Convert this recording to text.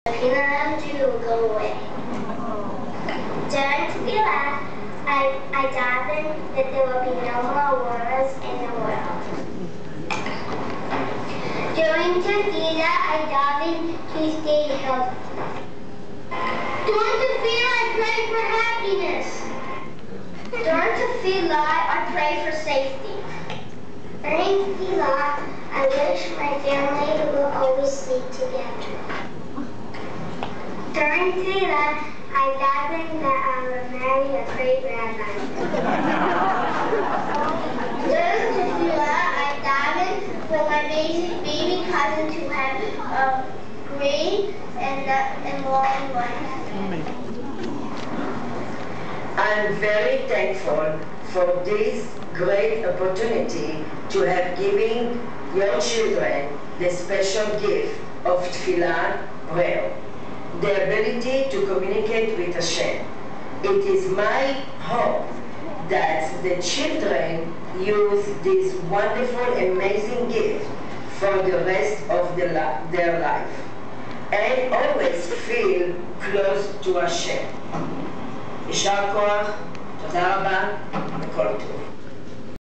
peanut allergy will go away. During Tefillah, I daven that there will be no more wars in the world. During Tefillah, I daven to stay healthy. During Tefillah, I pray for happiness. During Tefillah, I pray for safety. During Tefillah, I wish my family will always sleep together. During Tefillah, I daven that I will marry a great rabbi. During Tefillah, I daven for my baby cousin to have a great and long life. I'm very thankful for this great opportunity to have given your children the special gift of Tefillah prayer, the ability to communicate with Hashem. It is my hope that the children use this wonderful, amazing gift for the rest of their life and always feel close to Hashem. יישר כוח, תודה רבה וכל טוב.